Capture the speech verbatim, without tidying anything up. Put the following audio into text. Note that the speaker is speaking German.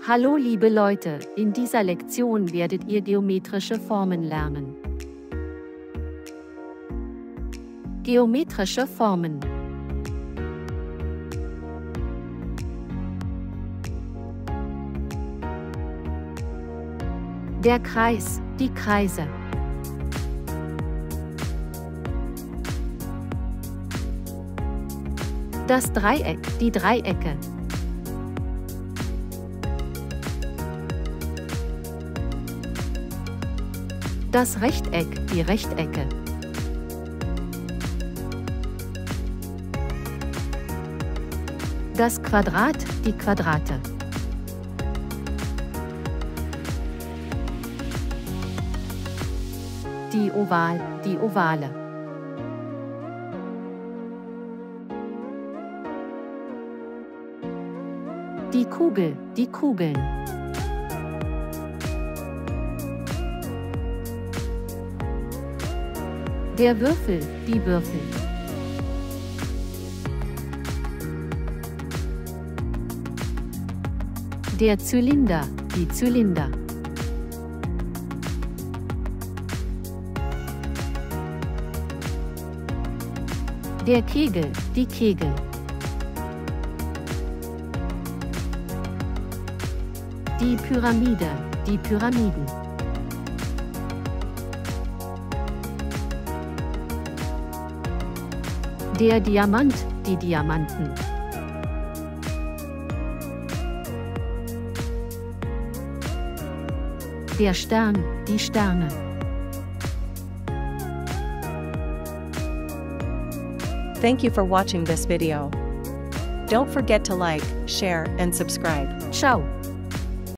Hallo liebe Leute, in dieser Lektion werdet ihr geometrische Formen lernen. Geometrische Formen. Der Kreis, die Kreise. Das Dreieck, die Dreiecke. Das Rechteck, die Rechtecke. Das Quadrat, die Quadrate. Die Oval, die Ovale. Die Kugel, die Kugeln. Der Würfel, die Würfel. Der Zylinder, die Zylinder. Der Kegel, die Kegel. Die Pyramide, die Pyramiden. Der Diamant, die Diamanten. Der Stern, die Sterne. Thank you for watching this video. Don't forget to like, share, and subscribe. Ciao!